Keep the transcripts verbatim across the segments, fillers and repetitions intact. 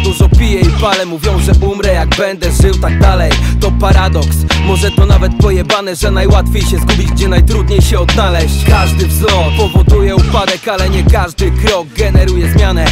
dużo piję i palę. Mówią, że umrę jak będę żył tak dalej. To paradoks, może to nawet pojebane, że najłatwiej się zgubić, gdzie najtrudniej się odnaleźć. Każdy wzlot powoduje upadek, ale nie każdy krok generuje zmianę.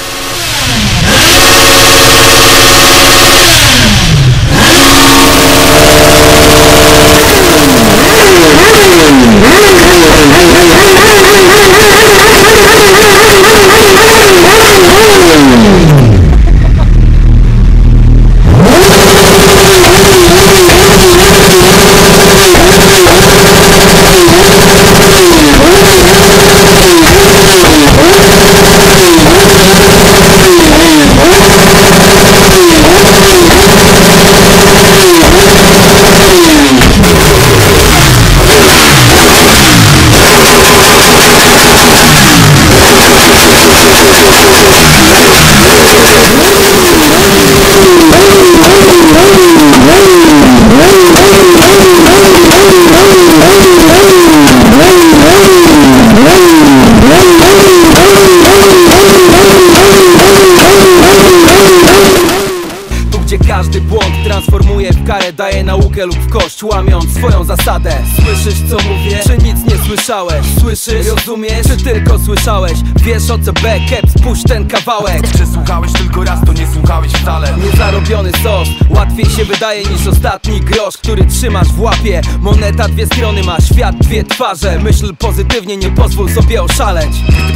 Każdy błąd transformuje w karę, daje naukę lub w kość, łamiąc swoją zasadę. Słyszysz co mówię? Czy nic nie słyszałeś? Słyszysz? Rozumiesz? Czy tylko słyszałeś? Wiesz o co Beckett? Spuść ten kawałek. Czy słuchałeś tylko raz, to nie słuchałeś wcale. Niezarobiony sos, łatwiej się wydaje niż ostatni grosz, który trzymasz w łapie. Moneta dwie strony ma, świat dwie twarze. Myśl pozytywnie, nie pozwól sobie oszaleć.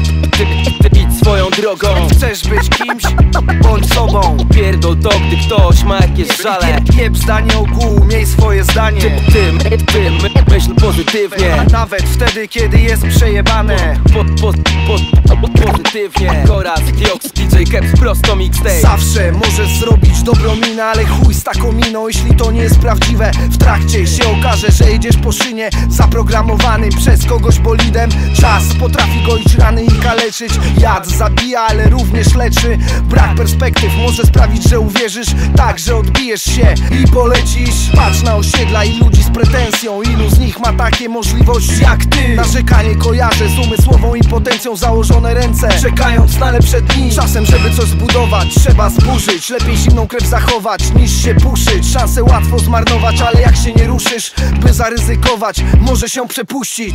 Idź swoją drogą. Chcesz być kimś? Bądź sobą. Pierdol to, gdy ktoś ma jakieś żale. Jeb zdanie ogółu, miej swoje zdanie. Ty, ty, ty, my, myśl pozytywnie. Nawet wtedy, kiedy jest przejebane. Po, po, po, po, pozytywnie. Koraz, Diox, D J Keps, prosto mixtape. Zawsze możesz zrobić dobrą minę, ale chuj z taką miną, jeśli to nie jest prawdziwe. W trakcie się okaże, że jedziesz po szynie zaprogramowanym przez kogoś bolidem. Czas potrafi goić rany i kaleczyć. Jad zabija, ale również leczy. Brak perspektyw może sprawić, że uwierzysz tak, że odbijesz się i polecisz. Patrz na osiedla i ludzi z pretensją. Ilu z nich ma takie możliwości jak ty? Narzekanie kojarzę z umysłową impotencją. Założone ręce, czekając na lepsze dni. Czasem, żeby coś zbudować, trzeba zburzyć. Lepiej zimną krew zachować, niż się puszyć. Szansę łatwo zmarnować, ale jak się nie ruszysz, by zaryzykować, może się przepuścić.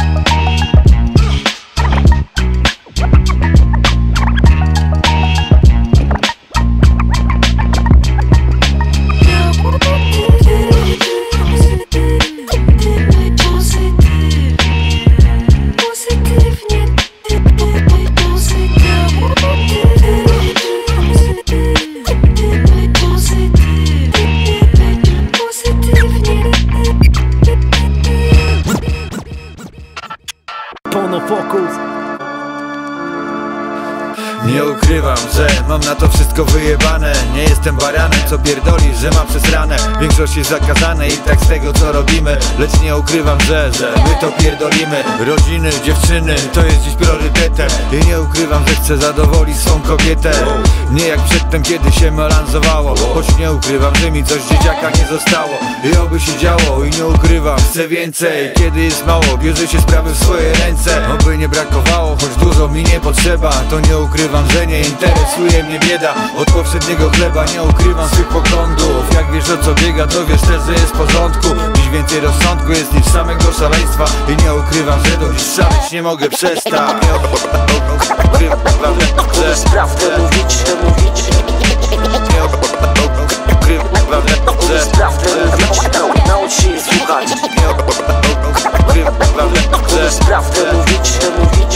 Fokus. Nie ukrywam, że mam na to wszystko wyjebane. Nie jestem baranem, co pierdoli, że mam przesrane. Większość jest zakazane i tak z tego co robimy. Lecz nie ukrywam, że, że my to pierdolimy. Rodziny, dziewczyny, to jest dziś priorytetem. I nie ukrywam, że chcę zadowolić swą kobietę. Nie jak przedtem, kiedy się melanżowało. Choć nie ukrywam, że mi coś z dzieciaka nie zostało. I oby się działo i nie ukrywam, chcę więcej. Kiedy jest mało, bierze się sprawy w swoje ręce. Oby nie brakowało, choć dużo mi nie potrzeba. To nie ukrywam, że nie interesuje mnie bieda. Od poprzedniego chleba nie ukrywam swych poglądów. Jak wiesz o co biega, to wiesz też, że jest w porządku. Dziś więcej rozsądku jest niż samego szaleństwa. I nie ukrywam, że do dziś szaleć nie mogę przestać. Chcesz prawdę mówić, mówić. Nie ukrywam, Chcesz prawdę mówić, naucz się jej słuchać. Chcesz prawdę mówić, mówić.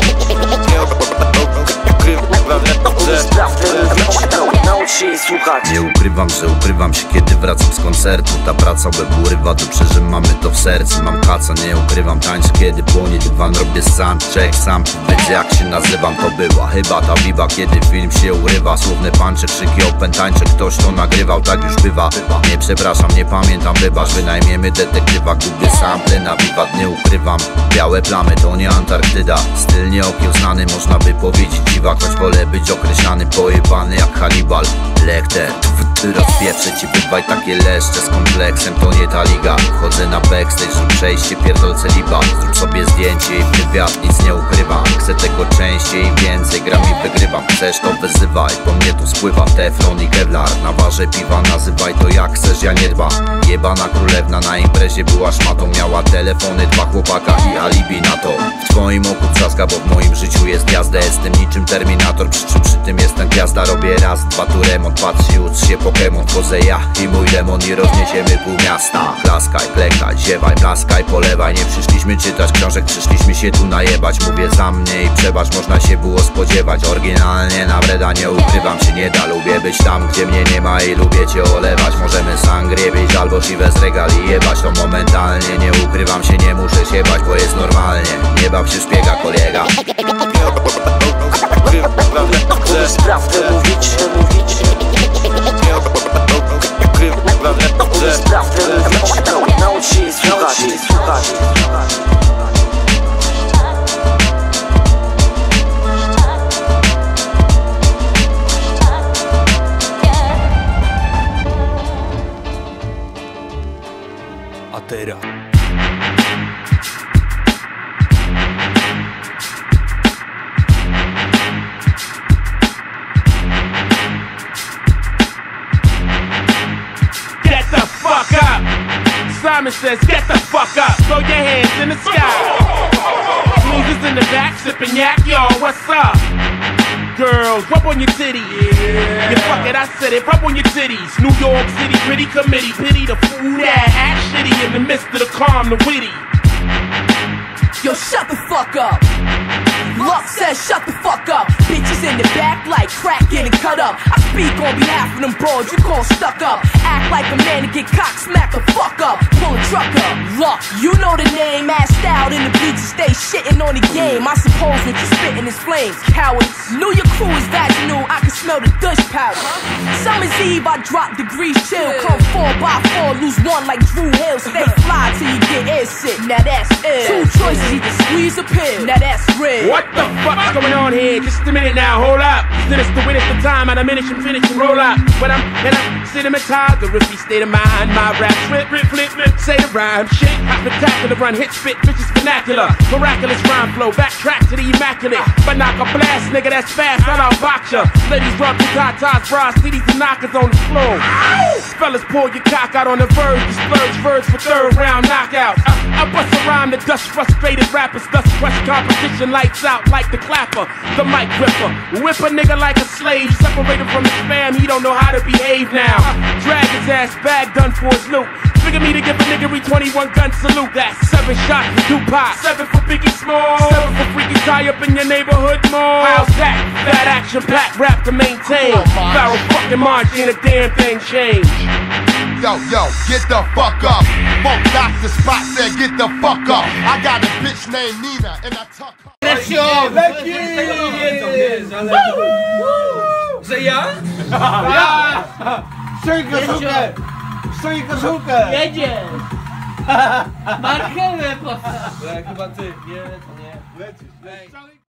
Chcesz prawdę mówić, naucz się jej słuchać. Nie ukrywam, że ukrywam się, kiedy wracam z koncertu. Ta praca łeb urywa, to przeżym, mamy to w sercu. Mam kaca, nie ukrywam, tańczę, kiedy płonie dywan. Robię soundcheck, sam wiedzę jak się nazywam. To była chyba ta biba, kiedy film się urywa. Słowne pancze, krzyki opętańcze, ktoś to nagrywał, tak już bywa. Nie przepraszam, nie pamiętam, wybacz. Wynajmiemy detektywa, kupię sample na wiwat. Nie ukrywam, białe plamy to nie Antarktyda. Styl nieokiełznany, można by powiedzieć dziwak. Choć wolę być określany, pojebany jak Hannibal. Lekter, rozpieprzę ci, bywaj takie leszcze. Z kompleksem to nie ta liga. Wchodzę na backstage, zrób przejście, pierdol celibat. Zrób sobie zdjęcie i wywiad, nic nie ukrywam. Chcę tego częściej i więcej, gram i wygrywam. Chcesz to wyzywaj, po mnie tu spływa teflon i kevlar. Na warze piwa nazywaj to jak chcesz, ja nie dbam. Jebana królewna na imprezie była szmatą. Miała telefony, dwa chłopaka i alibi na to. W twoim oku trzaska, bo w moim życiu jest jazda. Jestem niczym Terminator, przy czym przy tym jestem gwiazda. Robię raz, dwa tu remont, patrz i ucz się Pokémon. Wchodzę ja i mój demon i rozniesiemy pół miasta. Klaskaj, klekaj, ziewaj, blaskaj, polewaj. Nie przyszliśmy czytać książek, przyszliśmy się tu najebać. Mówię za mnie i przebacz, można się było spodziewać. Oryginalnie na Breda, nie ukrywam się nie da. Lubię być tam, gdzie mnie nie ma i lubię cię olewać. Możemy sangrię pić albo siwę z regali jebać. To momentalnie, nie ukrywam się, nie muszę się bać, bo jest normalnie. Nie baw się szpiega, kolega. Możesz prawdę mówić, mówić. Możesz prawdę mówić. Naucz się jej słuchać. A teraz Simon says, get the fuck up, throw your hands in the sky. Losers in the back, sipping yak, y'all, what's up? Girls, rub on your titties. Yeah. Yeah, fuck it, I said it, rub on your titties. New York City, pretty committee, pity the fool that act shitty in the midst of the calm, the witty. Yo, shut the fuck up. Luck says shut the fuck up. Bitches in the back like crack getting cut up. I speak on behalf of them broads you call stuck up. Act like a man to get cock smack the fuck up. Pull a truck up. Luck, you know the name. Assed out in the bleachers, stay shitting on the game. I suppose what you spitting is flames. Cowards, knew your crew is vaginal. I can smell the Dutch powder. Summer's Eve, I drop degrees chill. Come four by four, lose one like Drew Hill. Stay fly till you get air sick. Now that's ill. Two choices, either squeeze or pill. Now that's real. What the fuck's going on here? Just a minute now, hold up. Sinister witness the time, I diminish and finish and roll up. But I'm in a cinematized, the risky state of mind. My rap flip, flip, flip, flip, say the rhyme. Shit, spectacular, run, hit, spit, bitches vernacular. Miraculous rhyme flow, backtrack to the immaculate. But knock a blast, nigga, that's fast, I'll outbox ya. Ladies drop the tatas, bras, titties and knockers on the floor. Fellas, pull your cock out on the verge, the splurge verge for third round knockout. I, I bust a rhyme to dust frustrated rappers, thus crush competition, lights out like the clapper, the mic ripper. Whip a nigga like a slave, separated from his fam, he don't know how to behave now. Drag his ass back, done for his loot. Figure me to give a nigga twenty-one gun salute. That's seven shots for Tupac, seven for Biggie Small, seven for Freaky tie up in your neighborhood mall. How's that? That action packed rap to maintain. Pharaoh fucking March, ain't a damn thing changed. Yo, yo, get the fuck up. Funk Doctor Spot said get the fuck up. I got a bitch named Nina and I talk. Leci! Że ja? Ja! Ściągnij koszulkę! Ściągnij koszulkę! Jedzie! Marchewę postaw! Chyba ty, nie, to nie. Lecisz, lecisz.